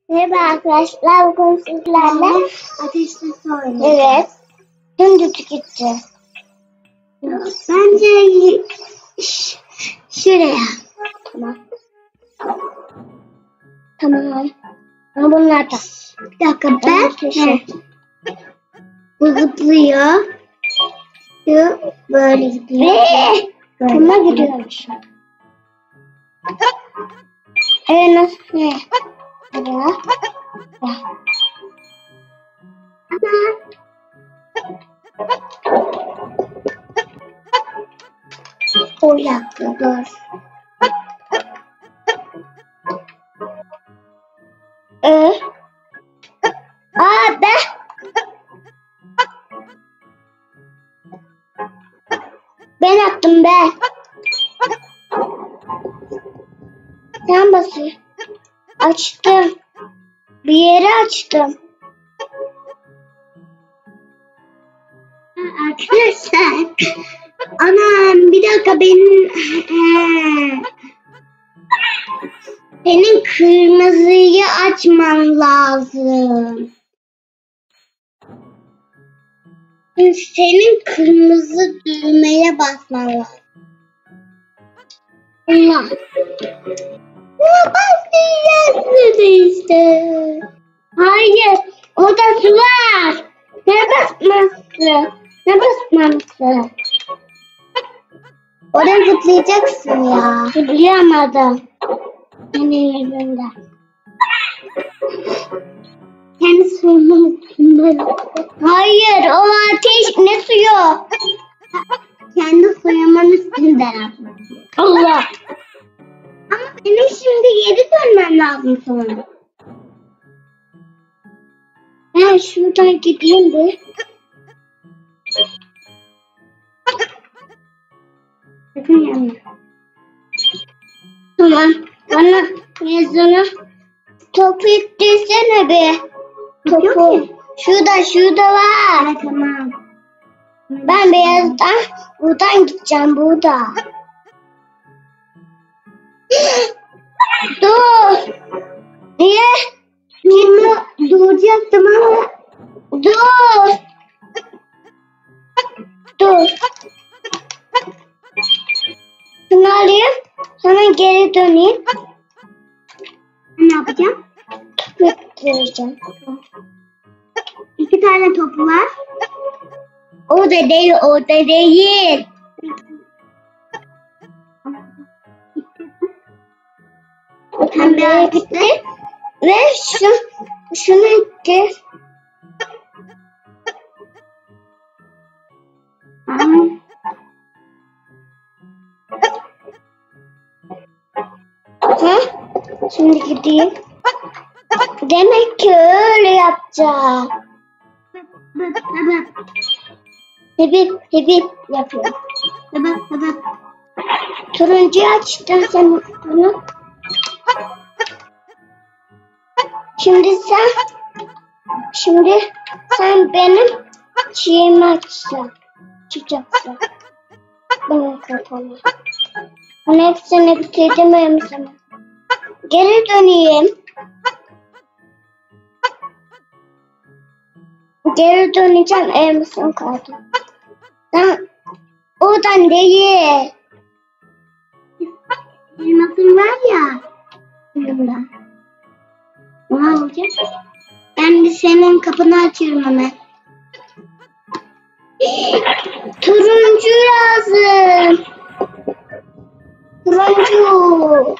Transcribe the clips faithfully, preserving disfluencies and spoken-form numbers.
Merhaba arkadaşlar, bugün sizlerle ateşte söyle. Evet. Dümdüz gitti. Bence ş- şuraya. Tamam. Tamam. Ama bunlar da. Bir dakika ben. Ateşe. Bu zıplıyor. Şu böyle gidiyor. Ve bunlar gidiyormuş. Evet nasıl? Ne? Buraya. O dakika dur. Ee? Aa ben. Ben attım ben. Sen basıyor. Açtım. Bir yeri açtım. Arkadaşlar. Anam bir dakika benim senin kırmızıyı açman lazım. Senin kırmızı düğmeye basman lazım. Allah. Ne basmayacaksın işte. Hayır. Orada su var. Ne basması? Ne basmaması? Oraya zıplayacaksın ya. Zıplayamadım. Benim elimde. Kendi suyunun üstünde. Hayır. O ateş ne suyu? Kendi suyumun üstünden. Allah. Ama benim şimdi geri dönmem lazım sonra. Ben şuradan gideyim bir. Sakın yanma. Tamam. Bana yazını topu ittirsene bir. Yok Topu. ki. Şurada şurada var. Ha, tamam. Ben beyazdan buradan gideceğim burada. Dur. Niye? Durma, duracaktım ama. Dur. Dur. Şunu alayım. Sonra geri döneyim. Ne yapacağım? Topu ittireceğim. İki tane topu var. Orada değil, orada değil. Pembe Pembeye gitti. Ve şu, şunu ittir. Ha? Şimdi gideyim. Demek ki öyle yapacağım. Hibip hibip yapıyorum. Baba baba. Turuncuyu açtın sen bunu. Şimdi sen şimdi sen benim şeyimi açacaksın. Çıkacaksın. Benim kafamı. Bunu hepsini bitirdim benim sana. Geri döneyim. Geri döneceğim elmasın kaldı. Sen oradan değil. Elmasın var ya. Yanımda. Ne olacak? Ben de senin kapını açıyorum hemen. Turuncu lazım. Turuncu.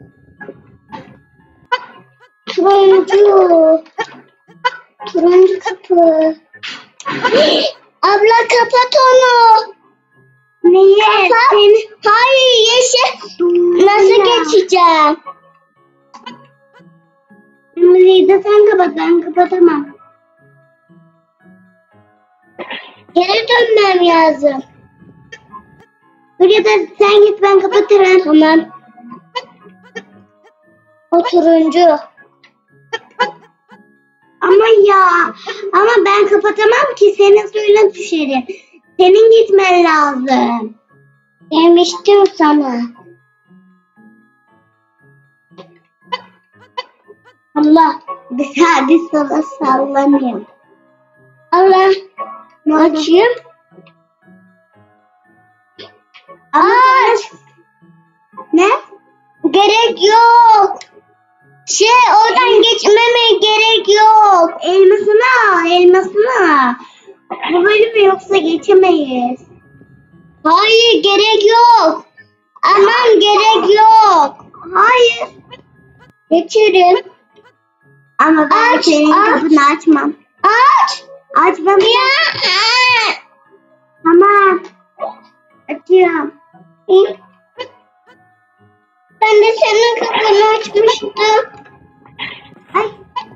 Turuncu. Turuncu kapı. Abla kapat onu. Niye? Kapat. Hayır yeşil. Nasıl geçeceğim? Kırmızıyı da sen kapat. Ben kapatamam. Geri dönmem lazım. Buraya da sen git ben kapatırım. Tamam. O turuncu. Ama ya. Ama ben kapatamam ki. Senin suyuna düşerim. Senin gitmen lazım. Demiştim sana. Allah. Hadi sana sallanayım. Allah. Ne oldu? Açayım. Aç. Ne? Gerek yok. Şey oradan geçmeme gerek yok. Elmasını al, elmasını al. Bu bölümü yoksa geçemeyiz. Hayır gerek yok. Aman gerek yok. Hayır. Geçerim. Ama ben Aç, senin aç. kapını açmam. Aç. Açmam. Ya. Tamam. Açıyorum. Ben de senin kapını açmıştım. Ay.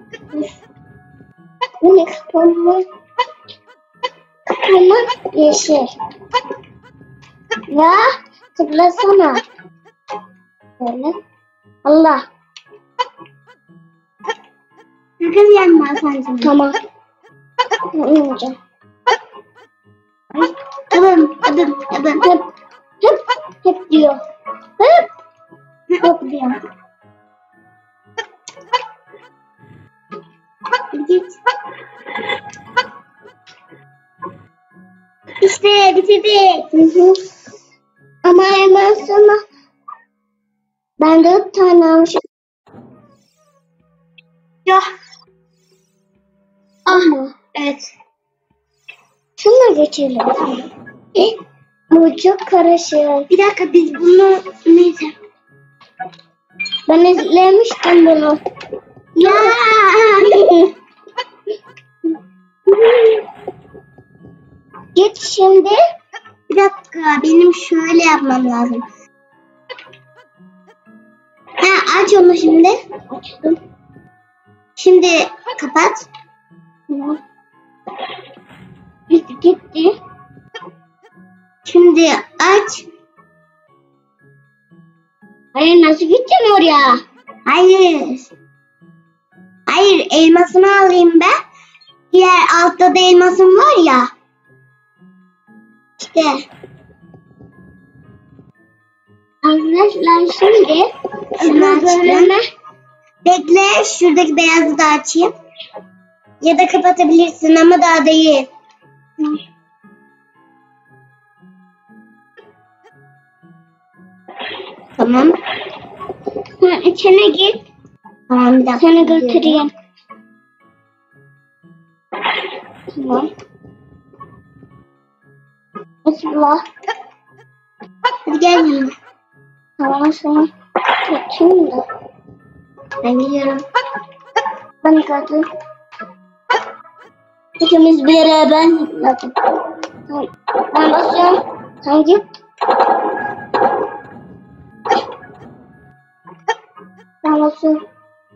Bu ne kapımı? Kapımı yeşil. Ya tıklasana. Böyle. Allah. Sakın yanma Hasan'cığım. Tamam. İneceğim. Adım, adım, adım. Hep, hep, hep diyor. Hep. Hop diyor. Git. İşte bitirdik. Hı hı. Ama hemen sana ben dört tane almışım. Ya. Ama Evet. şuna geçelim. E, bu çok karışık. Bir dakika biz bunu neyse. Ben izlemiştim bunu. Ya. Git şimdi. Bir dakika benim şöyle yapmam lazım. Ha, aç onu şimdi. Açtım. Şimdi kapat. Tamam. Gitti gitti. Şimdi aç. Hayır nasıl gideceğim oraya? Hayır. Hayır elmasını alayım ben. Diğer altta da elmasım var ya. İşte. Arkadaşlar şimdi Şunu açtım. bölüme Bekle şuradaki beyazı da açayım. Ya da kapatabilirsin ama daha değil. Tamam. Hı, içine git. Tamam bir dakika. Seni götüreyim. Tamam. Allah. Hadi gel yanıma. Tamam sana tutayım da. Ben geliyorum. Ben gördüm. İkimiz beraber zıpladık. Tamam. Ben basıyorum. Sen git. Ben basıyorum.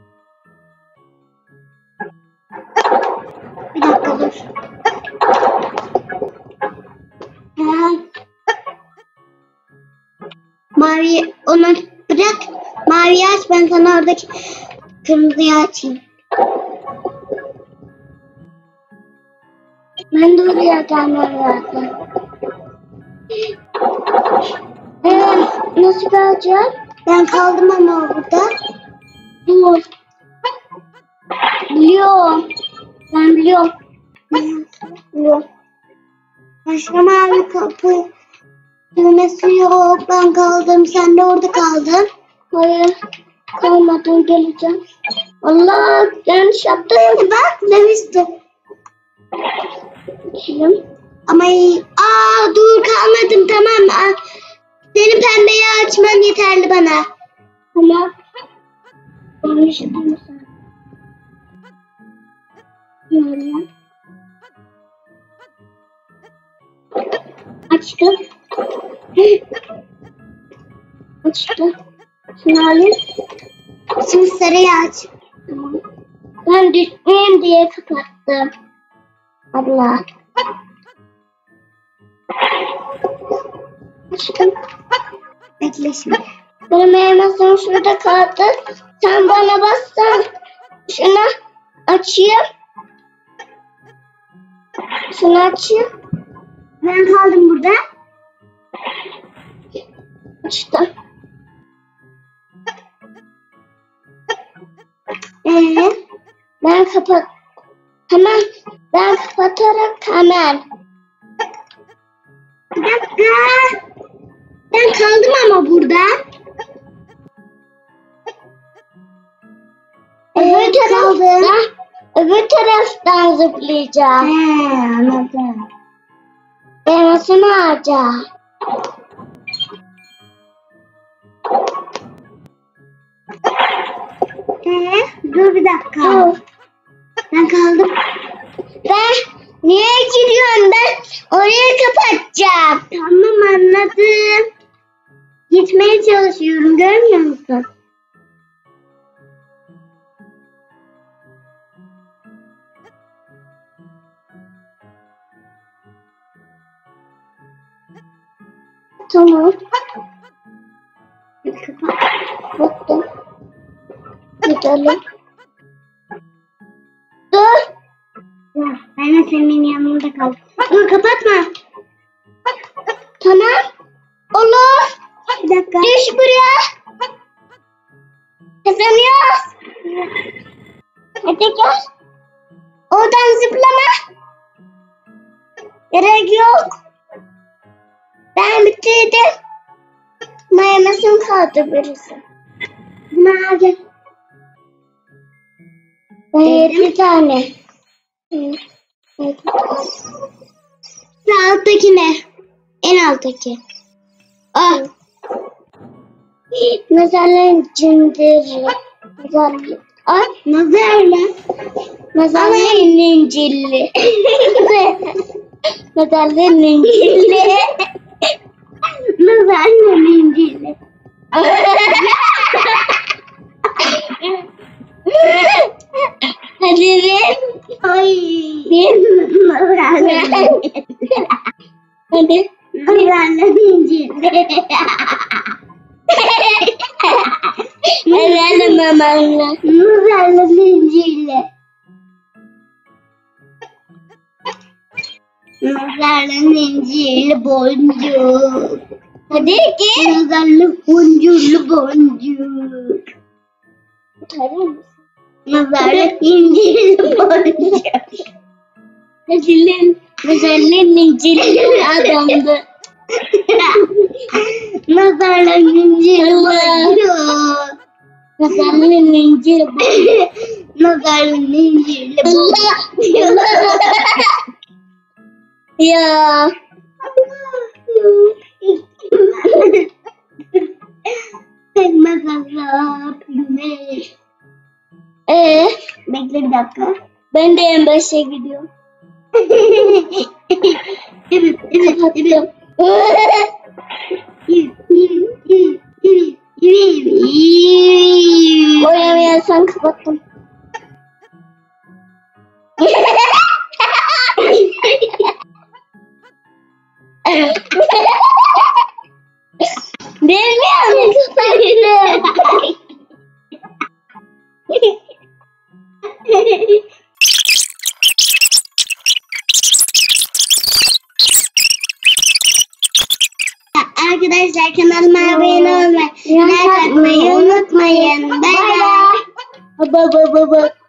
Bir dakika dur. Ha. Mavi onu bırak. Maviyi aç ben sana oradaki kırmızıyı açayım. Ben de oraya gelmem lazım. Ee, nasıl geleceğim? Ben kaldım ama burada. Dur. Biliyorum. Ben biliyorum. Biliyorum. Başka mavi kapı düğmesi yok. Ben kaldım. Sen de orada kaldın. Hayır. Kalmadım geleceğim. Allah yanlış yaptım. Bak demiştim. Geçelim. Ama iyi. Aa dur kalmadım tamam. Aa, senin pembeyi açman yeterli bana. Tamam. Yanlış yaptım sen. Böyle. Açtım. Açtım. Şunu alayım. Şimdi sarıyı aç. Tamam. Ben düşmeyeyim diye kapattım. Abla. Açtım. Bekle şimdi. Benim elmasım şurada kaldı. Sen bana bassan şunu açayım. Şunu açayım. Ben kaldım burada. Açtım. Ee, Ben kapat. Hemen ben kapatarak hemen. Bir dakika. Ben kaldım ama burada. Öbür kaldım. taraftan, öbür taraftan zıplayacağım. He, anladım. Elmasını alacağım. Ee, dur bir dakika. Dur. Ben kaldım. Ben niye giriyorum ben? Orayı kapatacağım. Tamam anladım. Gitmeye çalışıyorum, görmüyor musun? Tamam. Kapat. Baktım. Gidelim. Dur. Dur, ben de senin yanında kaldım. Dur kapatma. Tamam. Olur. Bir dakika. Düş buraya. Kazanıyoruz. Hadi gel. Oradan zıplama. Gerek yok. Ben bitirdim. Mayamasın kaldı birisi. Buna gel. Ben yedi tane. Evet. Evet. Şu alttaki ne? En alttaki. Ah. Mezarların cindiri. Mezarlı. Ay. Nazarla. Mezarların incilli. Mezarların incilli. Nazarla mendili. Hadi ver. Ay. Ver. Nazarla mendili. Hadi. Nazarla mendili. Efendim mamanla. Nazarla mendili. Nazarla mendili boncuk. Hadi git. Nazarlı boncuklu boncuk. Tutarır mısın? Nazarlı incirli boncuk. Mezarların, mezarların incilli adamdı. Nazarlı incirli Allah. boncuk. Mezarların incilli boncuk. Nazarlı incirli boncuk. Allah. Ya. Pekmez azap güneş. Ee, Bekle bir dakika. ben de en başa gidiyorum. Evet, evet, evet. Kapattım. Oynamıyorsan kapattım. Bilmiyorum. Kapattım. Arkadaşlar kanalıma abone olmayı, like atmayı unutmayın. Bay bay. Baba baba baba.